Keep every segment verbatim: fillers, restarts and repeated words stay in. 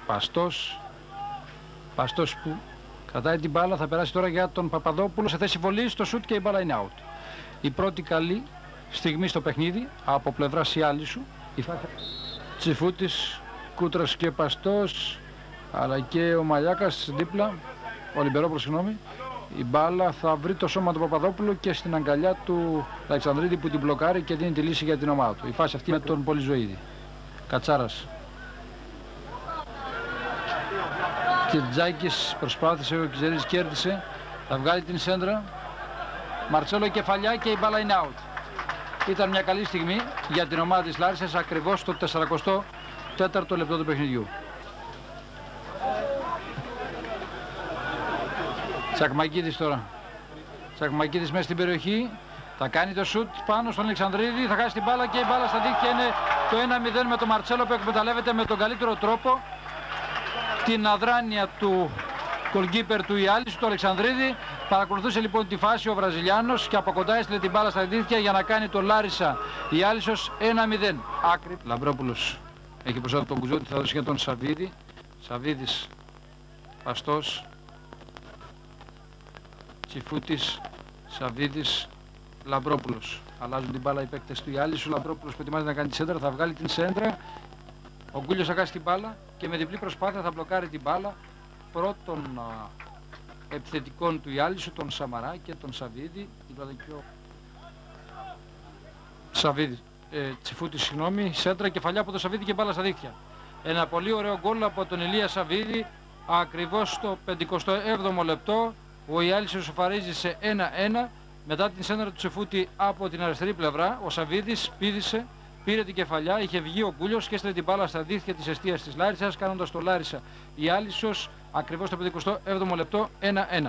Παστός. Παστός που κρατάει την μπάλα, θα περάσει τώρα για τον Παπαδόπουλο σε θέση βολής, το σουτ και η μπάλα είναι out. Η πρώτη καλή στιγμή στο παιχνίδι από πλευρά Ιάλισσου. Η φάκα Τσιφούτης, Κούτρας και Παστός, αλλά και ο Μαλιάκας δίπλα, ο Λιμπερόπουλος, συγγνώμη. Η μπάλα θα βρει το σώμα του Παπαδόπουλου και στην αγκαλιά του Αλεξανδρίδη που την μπλοκάρει και δίνει τη λύση για την ομάδα του. Η φάση αυτή με τον Πολυζωίδη. Κατσάρας. Κυρτζάκης προσπάθησε, ο Κιζερής κέρδισε. Θα βγάλει την σέντρα. Μαρτσέλο κεφαλιά και η μπάλα είναι out. Ήταν μια καλή στιγμή για την ομάδα της Λάρισσας ακριβώς στο σαράντα τέταρτο λεπτό του παιχνιδιού. Τσακμακίδης τώρα. Τσακμακίδης μέσα στην περιοχή. Θα κάνει το σουτ πάνω στον Αλεξανδρίδη. Θα χάσει την μπάλα και η μπάλα στα δίχτυα είναι το ένα μηδέν με τον Μαρτσέλο που εκμεταλλεύεται με τον καλύτερο τρόπο την αδράνεια του goalkeeper του Ιάλισσου, του Αλεξανδρίδη. Παρακολουθούσε λοιπόν τη φάση ο Βραζιλιάνος και από κοντά έστειλε την μπάλα στα δίχτυα για να κάνει το Λάρισα Ιάλισσος ένα μηδέν. Άκρη. Λαμπρόπουλος έχει μπροστά τον Κουζότη, θα δώσει για τον Σαββίδη. Σαββίδης, Παστός, Τσιφούτης, Σαββίδης, Λαμπρόπουλος. Αλλάζουν την μπάλα οι παίκτες του Ιάλισσου. Λαμπρόπουλος που ετοιμάζεται να κάνει τη σέντρα, θα βγάλει την σέντρα. Ο Γκούλιος θα κάνει την μπάλα και με διπλή προσπάθεια θα μπλοκάρει την μπάλα πρώτων α, επιθετικών του Ιάλισσου, τον Σαμαρά και τον Σαββίδη. Σαββίδη, ε, Τσιφούτη, συγγνώμη, σέντρα, κεφαλιά από τον Σαββίδη και μπάλα στα δίχτυα. Ένα πολύ ωραίο γκολ από τον Ηλία Σαββίδη, ακριβώς στο πενηκοστό έβδομο λεπτό. Ο Ιάλισσος σοφαρίζει σε ένα ένα. Μετά την σέντρα του Τσιφούτη από την αριστερή πλευρά, ο Σαββίδης πήδησε, πήρε την κεφαλιά, είχε βγει ο Γκούλιος και έστειλε την μπάλα στα δίχτυα της εστίας της Λάρισσας, κάνοντας το Λάρισα Ιάλισσος ακριβώς στο πενηκοστό έβδομο λεπτό ένα ένα.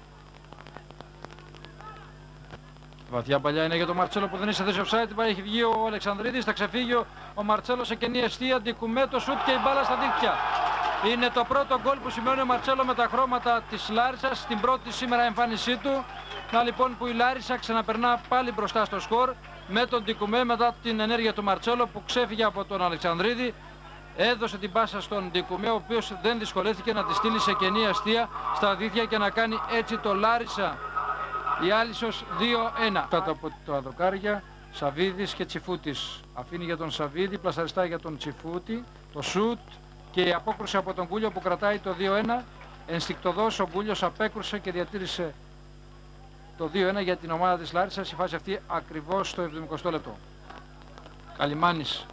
Βαθιά παλιά είναι για τον Μαρτσέλο που δεν είναι σε θέση offside, έχει βγει ο Αλεξανδρίδης, θα ξεφύγει ο Μαρτσέλο σε κενή εστία, Ντικουμέ το σουτ και η μπάλα στα δίχτυα. Είναι το πρώτο γκολ που σημαίνει ο Μαρτσέλο με τα χρώματα της Λάρισσας στην πρώτη σήμερα εμφάνισή του. Να λοιπόν που η Λάρισσα ξαναπερνά πάλι μπροστά στο σκορ με τον Ντικουμέ μετά την ενέργεια του Μαρτσέλο που ξέφυγε από τον Αλεξανδρίδη. Έδωσε την πάσα στον Ντικουμέ, ο οποίος δεν δυσκολεύτηκε να τη στείλει σε κενή αστεία στα δίχτυα και να κάνει έτσι το Λάρισα Ιάλισσος δύο ένα. Κάτω από το αδοκάρια, Σαββίδης και Τσιφούτης. Αφήνει για τον Σαββίδη, πλασαριστά για τον Τσιφούτη, το σουτ και η απόκρουση από τον Γκούλιο που κρατάει το δύο ένα. Ενστικτωδώς ο Γκούλιος απέκρουσε και διατήρησε το δύο ένα για την ομάδα της Λάρισσας. Η φάση αυτή ακριβώς στο εβδομηκοστό λεπτό. Καλιμάνης.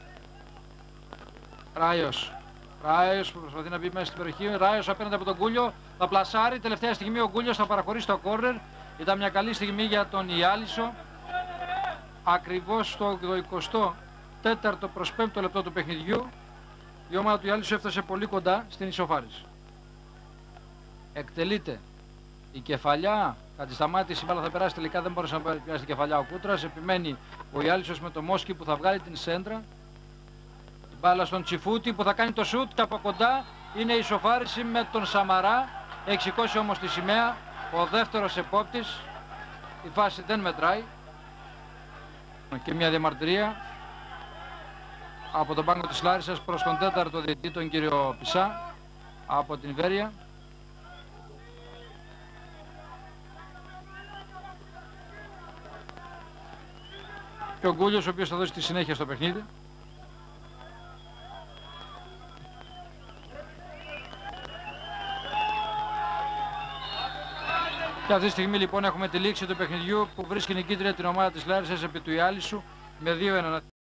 Ράιος. Ράιος που προσπαθεί να μπει μέσα στην περιοχή. Ράιος απέναντι από τον Γκούλιο. Θα πλασάρει. Τελευταία στιγμή ο Γκούλιος θα παραχωρήσει το κόρνερ. Ήταν μια καλή στιγμή για τον Ιάλισσο. Ακριβώς στο εικοστό τέταρτο προς πέμπτο λεπτό του παιχνιδιού η ομάδα του Ιάλισσου έφτασε πολύ κοντά στην ισοφάριση. Εκτελείται η κεφαλιά. Κατισταμάτησε, η μπάλα θα περάσει, τελικά δεν μπορούσε να πιάσει την κεφαλιά ο Κούτρας. Επιμένει ο Ιάλισσος με το Μόσκι που θα βγάλει την σέντρα. Η μπάλα στον Τσιφούτη που θα κάνει το σουτ και από κοντά είναι η ισοφάριση με τον Σαμαρά. Έχει σηκώσει όμως τη σημαία ο δεύτερος επόπτης. Η φάση δεν μετράει. Και μια διαμαρτυρία από τον πάγκο της Λάρισσας προς τον τέταρτο διαιτητή, τον κύριο Πισά, από την Βέρεια. Και ο Γκούλιος, ο οποίος θα δώσει τη συνέχεια στο παιχνίδι. Και αυτή τη στιγμή λοιπόν έχουμε τη λήξη του παιχνιδιού που βρίσκει νικήτρια την ομάδα της Λάρισσας επί του Ιάλισσου με δύο ένα.